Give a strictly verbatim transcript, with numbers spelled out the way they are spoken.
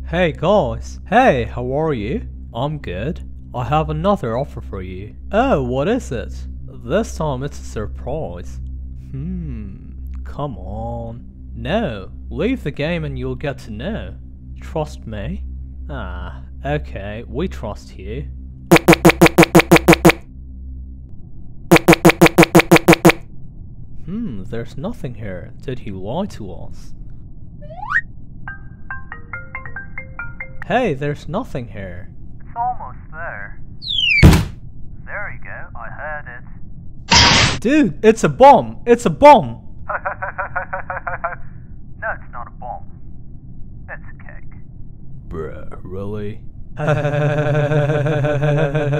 Hey guys, hey, how are you? I'm good. I have another offer for you. Oh, what is it? This time it's a surprise. Hmm, come on. No, leave the game and you'll get to know. Trust me? Ah, okay, we trust you. Hmm, there's nothing here. Did he lie to us? Hey, there's nothing here. It's almost there. There you go, I heard it. Dude, it's a bomb! It's a bomb! No, it's not a bomb. It's a cake. Bruh, really?